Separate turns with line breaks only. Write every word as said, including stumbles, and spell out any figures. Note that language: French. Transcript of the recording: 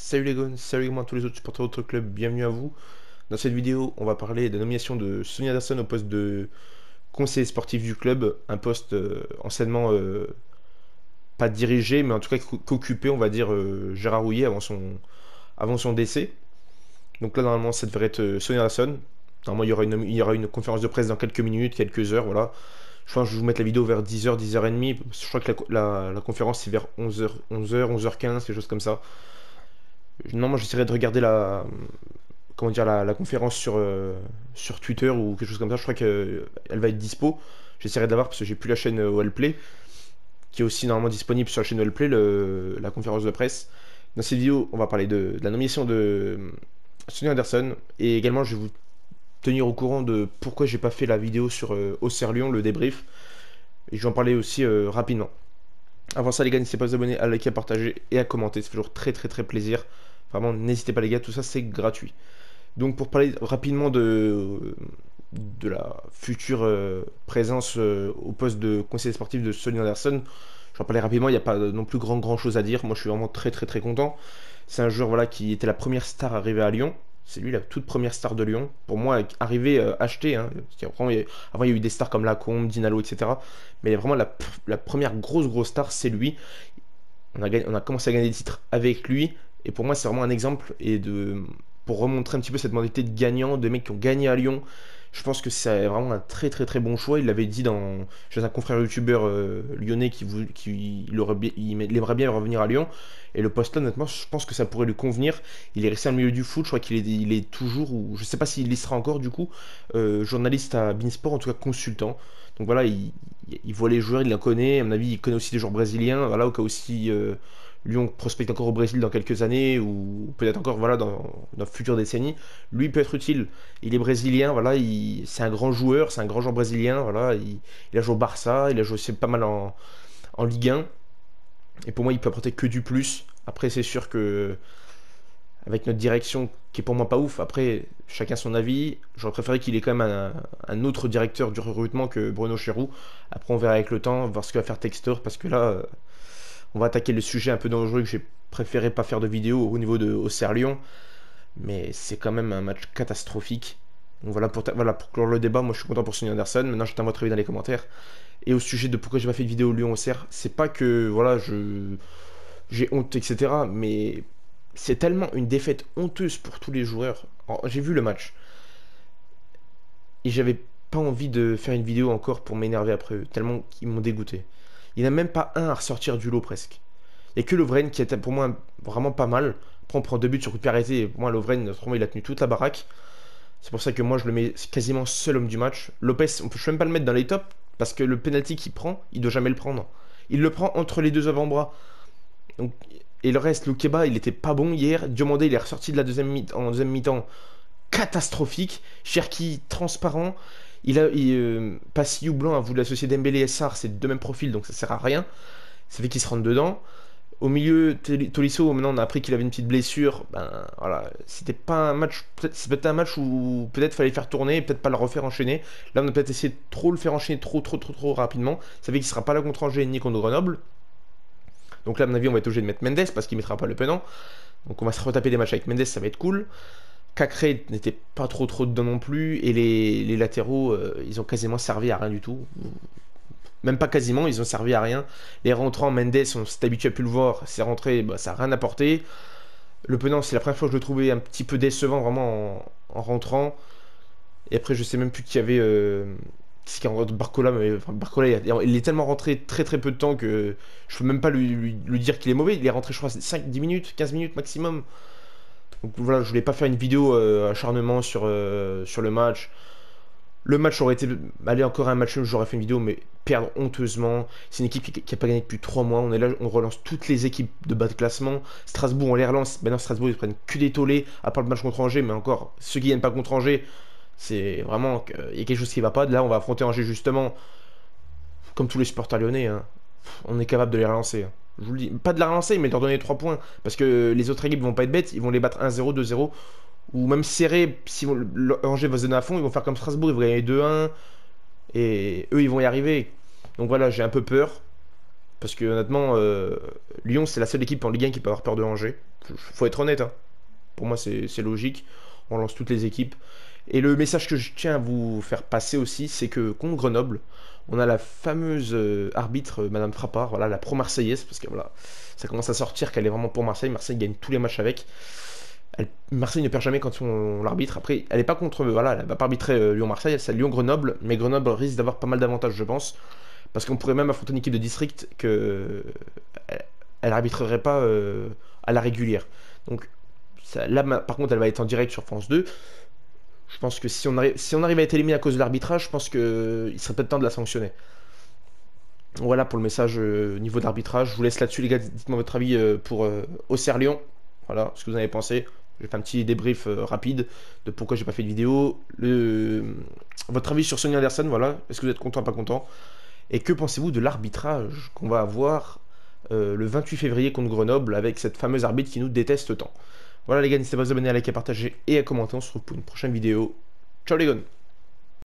Salut les gars, salut moi tous les autres supporters d'autres clubs, bienvenue à vous. Dans cette vidéo, on va parler de la nomination de Sonny Anderson au poste de conseiller sportif du club, un poste euh, anciennement euh, pas dirigé, mais en tout cas qu'occupé, on va dire, euh, Gérard Houllier avant son, avant son décès. Donc là, normalement, ça devrait être euh, Sonny Anderson. Normalement, il y aura une, il y aura une conférence de presse dans quelques minutes, quelques heures, voilà. Je pense que je vais vous mettre la vidéo vers dix heures, dix heures trente. Je crois que la, la, la conférence c'est vers onze heures, onze heures, onze heures quinze, quelque chose comme ça. Non, moi j'essaierai de regarder la, comment dire, la, la conférence sur, euh, sur Twitter ou quelque chose comme ça. Je crois qu'elle va être dispo. J'essaierai de la voir parce que j'ai plus la chaîne euh, Wellplay, qui est aussi normalement disponible sur la chaîne Wellplay, le, la conférence de presse. Dans cette vidéo, on va parler de, de la nomination de euh, Sonny Anderson et également je vais vous tenir au courant de pourquoi j'ai pas fait la vidéo sur euh, Auxerre Lyon, le débrief. Et je vais en parler aussi euh, rapidement. Avant ça, les gars, n'hésitez pas à vous abonner, à liker, à partager et à commenter. Ça fait toujours très très très plaisir. Vraiment, n'hésitez pas, les gars, tout ça c'est gratuit. Donc, pour parler rapidement de, de la future euh, présence euh, au poste de conseiller sportif de Sonny Anderson, je vais en parler rapidement. Il n'y a pas non plus grand grand chose à dire. Moi, je suis vraiment très très très content. C'est un joueur voilà, qui était la première star arrivée à Lyon. C'est lui la toute première star de Lyon. Pour moi, arrivé, euh, acheté. Hein. Avant, il y a, avant, il y a eu des stars comme Lacombe, Dinalo, et cetera. Mais vraiment, la, la première grosse grosse star, c'est lui. On a, on a commencé à gagner des titres avec lui. Et pour moi, c'est vraiment un exemple. Et de, pour remontrer un petit peu cette mentalité de gagnant, de mecs qui ont gagné à Lyon, je pense que c'est vraiment un très très très bon choix. Il l'avait dit dans, chez un confrère youtubeur euh, lyonnais qui, vou- qui il, aurait bien- il, il aimerait bien revenir à Lyon. Et le poste là, honnêtement, je pense que ça pourrait lui convenir. Il est resté au milieu du foot. Je crois qu'il est, il est toujours, ou je sais pas s'il y sera encore du coup, euh, journaliste à Beansport, en tout cas consultant. Donc voilà, il, il voit les joueurs, il les connaît. À mon avis, il connaît aussi des joueurs brésiliens. Voilà, au cas aussi. euh, Lyon prospecte encore au Brésil dans quelques années, ou peut-être encore voilà, dans, dans futures décennies, lui peut être utile. Il est brésilien, voilà, il, c'est un grand joueur, c'est un grand joueur brésilien, voilà, il, il a joué au Barça, il a joué aussi pas mal en, en Ligue un, et pour moi il peut apporter que du plus. Après c'est sûr que avec notre direction qui est pour moi pas ouf, après chacun son avis, j'aurais préféré qu'il ait quand même un, un autre directeur du recrutement que Bruno Chéroux. Après on verra avec le temps, voir ce que va faire Textor, parce que là on va attaquer le sujet un peu dangereux que j'ai préféré pas faire de vidéo au niveau de Auxerre Lyon, mais c'est quand même un match catastrophique. Donc voilà pour, voilà pour clore le débat, moi je suis content pour Sonny Anderson. Maintenant j'attends votre avis dans les commentaires. Et au sujet de pourquoi j'ai pas fait de vidéo Lyon-Auxerre, c'est pas que voilà je j'ai honte, et cetera. Mais c'est tellement une défaite honteuse pour tous les joueurs. J'ai vu le match et j'avais pas envie de faire une vidéo encore pour m'énerver après eux, tellement ils m'ont dégoûté. Il n'y en a même pas un à ressortir du lot presque. Il n'y a que Lovren qui était pour moi vraiment pas mal. Après, on prend deux buts sur coup de pied arrêté. Et pour moi, Lovren, autrement, il a tenu toute la baraque. C'est pour ça que moi, je le mets quasiment seul homme du match. Lopez, on peut je peux même pas le mettre dans les tops. Parce que le penalty qu'il prend, il doit jamais le prendre. Il le prend entre les deux avant-bras. Donc, et le reste, Loukeba, il était pas bon hier. Diomandé, il est ressorti de la deuxième mi en deuxième mi-temps. Catastrophique. Cherki, transparent. Il a, il, euh, Passy ou Blanc a voulu associer Dembélé et Sarr, c'est deux mêmes profils, donc ça sert à rien. Ça fait qu'ils se rentrent dedans. Au milieu, Tolisso, maintenant on a appris qu'il avait une petite blessure. Ben voilà, c'était pas un match. C'est peut-être un match où peut-être fallait faire tourner, peut-être pas le refaire enchaîner. Là, on a peut-être essayé de trop le faire enchaîner trop, trop, trop, trop rapidement. Ça fait qu'il sera pas là contre Angers ni contre Grenoble. Donc là, à mon avis, on va être obligé de mettre Mendes parce qu'il mettra pas le penant. Donc on va se retaper des matchs avec Mendes, ça va être cool. Cacré n'était pas trop trop dedans non plus. Et les, les latéraux, euh, ils ont quasiment servi à rien du tout. Même pas quasiment, ils ont servi à rien. Les rentrants, Mendes, on s'est habitué à plus le voir, c'est rentré, bah, ça n'a rien apporté. Le Penant, c'est la première fois que je le trouvais un petit peu décevant vraiment en, en rentrant. Et après, je sais même plus qui avait. Euh, qui qui rentre Barcola, mais enfin, Barcola, il, il est tellement rentré très très peu de temps que je peux même pas lui, lui- lui dire qu'il est mauvais. Il est rentré, je crois, cinq, dix minutes, quinze minutes maximum. Donc voilà, je voulais pas faire une vidéo euh, acharnement sur, euh, sur le match. Le match aurait été. Aller encore à un match, j'aurais fait une vidéo, mais perdre honteusement. C'est une équipe qui n'a pas gagné depuis trois mois. On est là, on relance toutes les équipes de bas de classement. Strasbourg, on les relance. Maintenant, Strasbourg, ils prennent que des tollés, à part le match contre Angers, mais encore, ceux qui viennent pas contre Angers, c'est vraiment. Il y a quelque chose qui va pas. Là, on va affronter Angers, justement, comme tous les supporters lyonnais. Hein. On est capable de les relancer. Hein. Je vous le dis. Pas de la relancer, mais de leur donner trois points. Parce que les autres équipes vont pas être bêtes. Ils vont les battre un zéro, deux zéro. Ou même serré, si Angers va se donner à fond, ils vont faire comme Strasbourg, ils vont gagner deux un. Et eux, ils vont y arriver. Donc voilà, j'ai un peu peur. Parce que honnêtement, euh, Lyon, c'est la seule équipe en Ligue un qui peut avoir peur de Angers. Faut être honnête, hein. Pour moi, c'est c'est logique. On lance toutes les équipes. Et le message que je tiens à vous faire passer aussi, c'est que contre Grenoble, on a la fameuse euh, arbitre, euh, Madame Frappard, voilà, la pro-marseillaise, parce que voilà, ça commence à sortir qu'elle est vraiment pour Marseille. Marseille gagne tous les matchs avec. Elle- Marseille ne perd jamais quand on, on l'arbitre. Après, elle n'est pas contre, voilà, elle va pas arbitrer euh, Lyon-Marseille, c'est Lyon-Grenoble, mais Grenoble risque d'avoir pas mal d'avantages, je pense, parce qu'on pourrait même affronter une équipe de district que elle, elle arbitrerait pas euh, à la régulière. Donc ça- là, ma- par contre, elle va être en direct sur France deux. Je pense que si on arrive, si on arrive à être éliminé à cause de l'arbitrage, je pense que il serait peut-être temps de la sanctionner. Voilà pour le message euh, niveau d'arbitrage. Je vous laisse là-dessus, les gars. Dites-moi votre avis euh, pour euh, Auxerre Lyon. Voilà, ce que vous en avez pensé. J'ai fait un petit débrief euh, rapide de pourquoi j'ai pas fait de vidéo. Le... Votre avis sur Sonny Anderson, voilà. Est-ce que vous êtes content, pas content? Et que pensez-vous de l'arbitrage qu'on va avoir euh, le vingt-huit février contre Grenoble avec cette fameuse arbitre qui nous déteste tant? Voilà les gars, n'hésitez pas à vous abonner, à liker, à partager et à commenter. On se retrouve pour une prochaine vidéo. Ciao les gars!